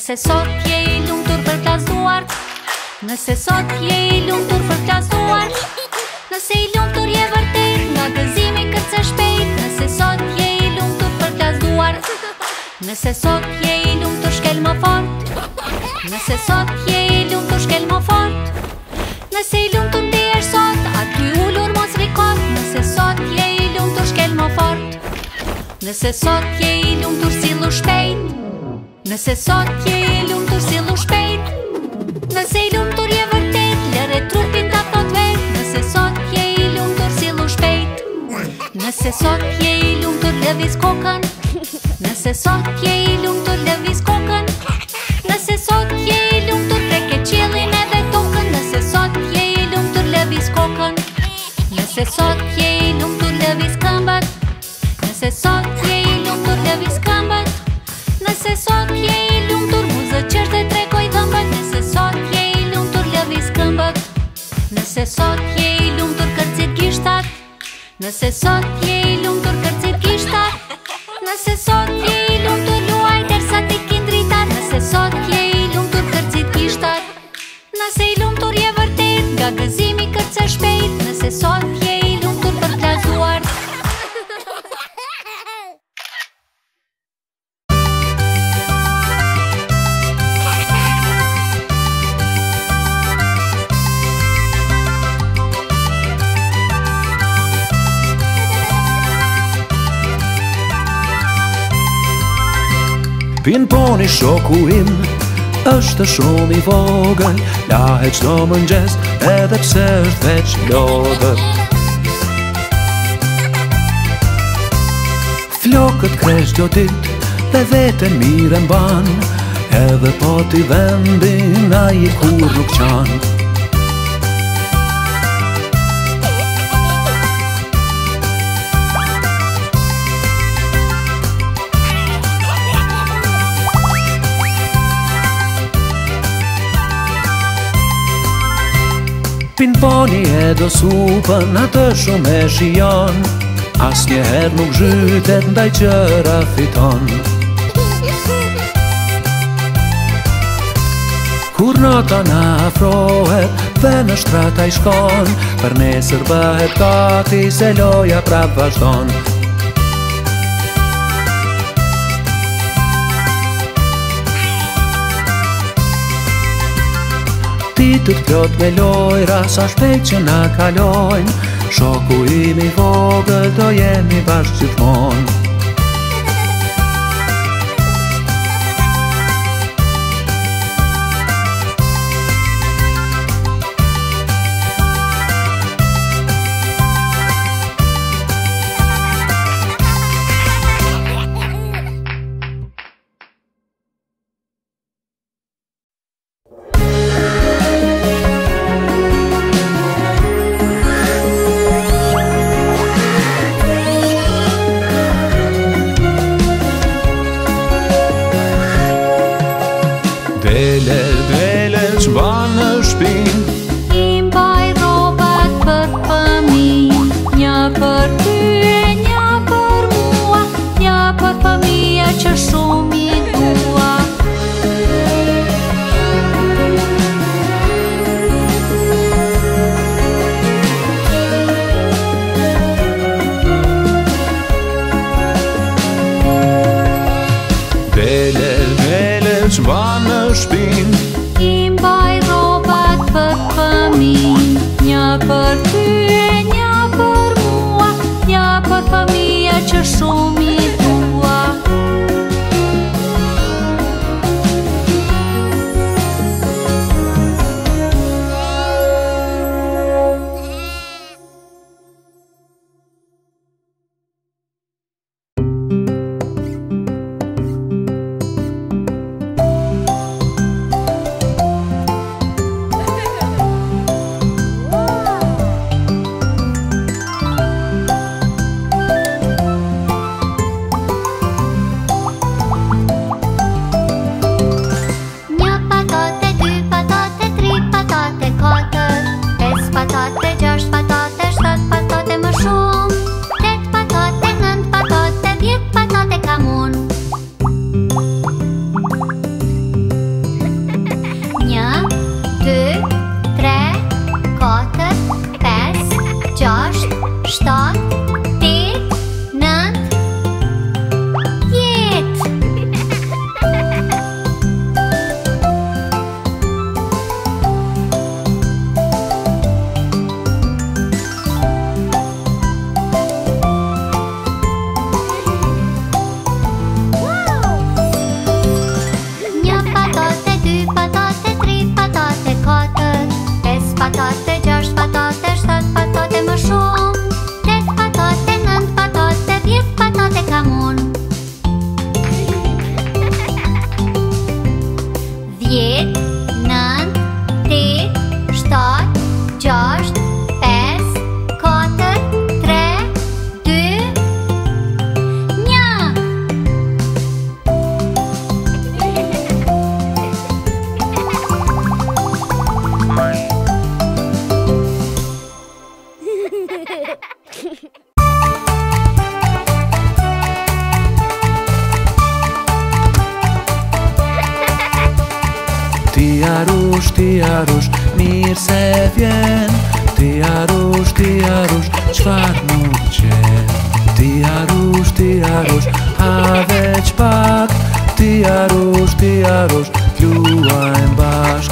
Nëse sot je I lumtur për vllazduar, nëse sot je I lumtur për vllazduar, nëse I lumtur je vërtet nga gëzimi kërce shpejt, nëse sot je I lumtur për vllazduar, nëse sot je I lumtur shkel më fort, nëse sot je I lumtur shkel më fort, nëse I lumtur ti je sot, aty ulur mos rikot, nëse sot je I lumtur shkel më fort, nëse sot je I lumtur sillu shpejt, nëse sot je I lumtur sillu shpejt, nëse I lumtur je vërtet, lëre trupin ta thot vet, nëse sot je I lumtur sillu shpejt, nëse sot je I lumtur lëviz kokën, nëse sot je I lumtur lëviz kokën, nëse sot je I lumtur preke qiellin edhe tokën, nëse sot je I lumtur lëviz kokën, nëse sot je I lumtur lëviz këmbët, nëse sot je I lumtur lëviz këmbët, nëse sot je I lumtur muzë qështë dhe trekoj dhëmbët, nëse sot je I lumtur lëviz këmbët, nëse sot je I lumtur kërcit gishtat, nëse sot je I lumtur kërcit gishtat, nëse sot je I lumtur luaj derisa ti kin drita, nëse sot je I lumtur kërcit gishtat, nëse I lumtur je vërtet nga gëzimi kërce shpejt, nëse sot je I lumtur për vllazduar. Pinponi shoku im është shumë I vogël, lahet çdo mëngjes edhe pse është veç lodhët. Flokët kresh çdo ditë dhe veten mirë mban, edhe po ti vendin ai kur nuk qan. Pinponi e do supën atë shumë e shijon, asnjëherë nuk zhytet ndaj qëra fiton. Kur nota na afrohet dhe në shtrata I shkon, për nesër bëhet gati se loja prap vazhdon. Ditët plot me lojra, sa shpejt që na kalojnë, shoku im I vogël do jemi bashkë gjithmonë. Dele ç'ban në shpinë, I mbaj rrobat për fëmijë, një për ty e një për mua, një për fëmija që shumë I dua. Dele ç'ban në shpinë, I mbaj rrobat për fëmijë, një për ty e një për mua, një për fëmija që shumë I dua. qen, ti arush, qfar nuk qen. Ti arush, have qpak, ti arush, t'luajm bashk.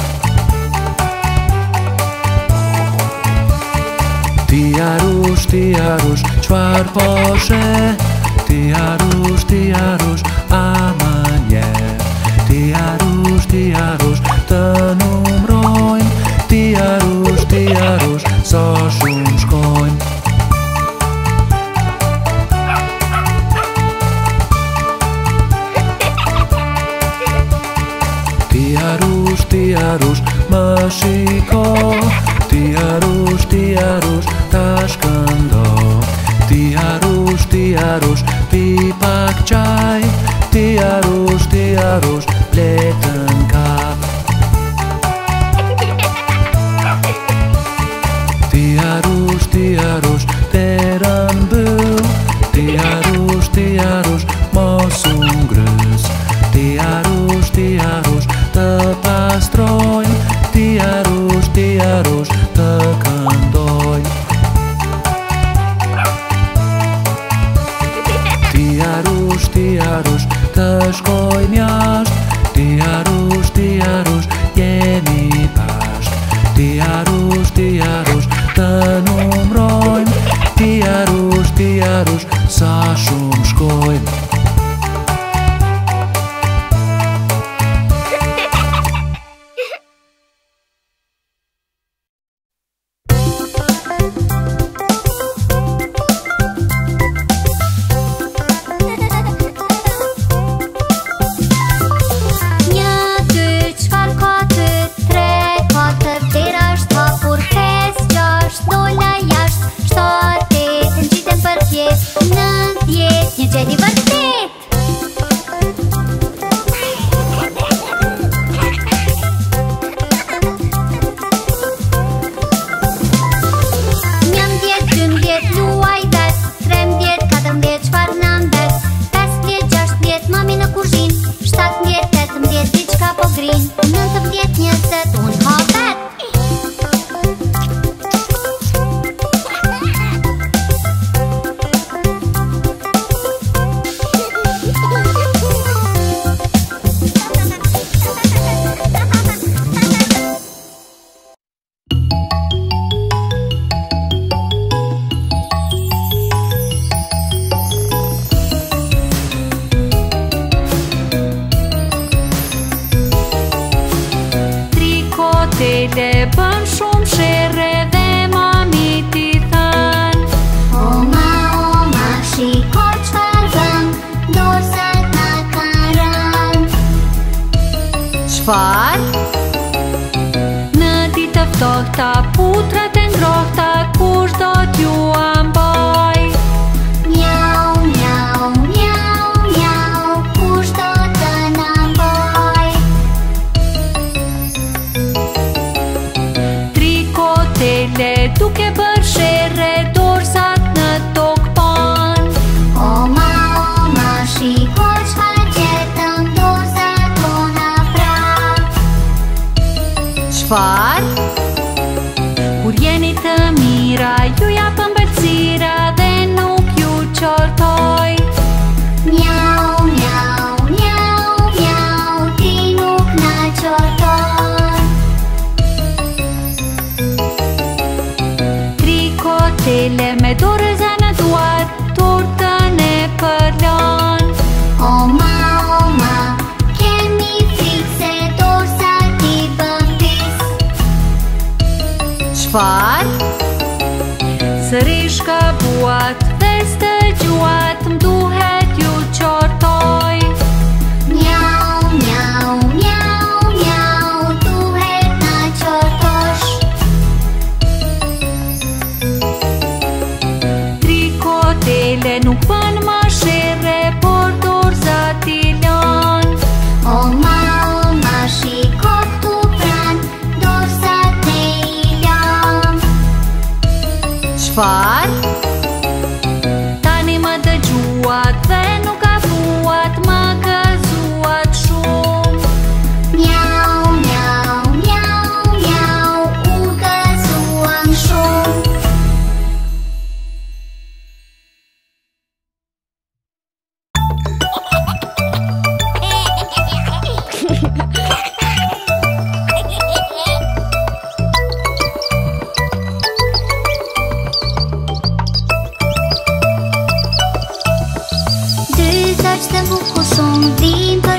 Ti arush, qfar po she, ti arush, amanje. Ti arush, të numrojm, ti arush, sa shumë shkojm. Ti arush, më shiko, ti arush, ta shkëndo. Ti arush, pi pak qaj, ti arush, pletën kap. Ti arush, terën bëll, ti arush, mos u ngrës. Ti arush, të pastrojnë, ti arush, të këndojnë. Ti arush, të shkojmë jasht, ti arush, jemi bashk. Ti arush, të numrojmë, ti arush, sa shumë shkojmë. Tele bën shumë shere dhe mami ti than: Oma, shiko qfar bën, dorëzat na kanë rënë. Qfar? Në ditë ftohta, putrat e ngrohta, kush do t'ju ambaj? Mjau, mjau, mjau, mjau, kush do të na mbaj? Tele duke bërë shere, dorëzat në tokë pan. Oma, shiko qfar gjetëm, dorëzat tona prap. Qfar? Kur jeni të mira, ju japën bëlsira dhe nuk ju qortoj. Mjau, mjau, mjau, mjau, ti nuk na qorton. Tele me dorëza në duart, tortën e përlan. Oma, kemi frikë se dorëzat ti bën pis. Qfar? Sërish ka buat dhe s'të gjuat, m'duhet ju qortoj. Mjau, mjau, mjau, mjau, duhet na qortosh. Tele nuk bën ma shere, por dorëzat i lan. Oma, shiko këtu pran, dorëzat e i lan. Qfar? Tani më dëgjuat dhe nuk afuat, më gëzuat shumë. Mjau, mjau, mjau, mjau, u gëzuat. cu son vin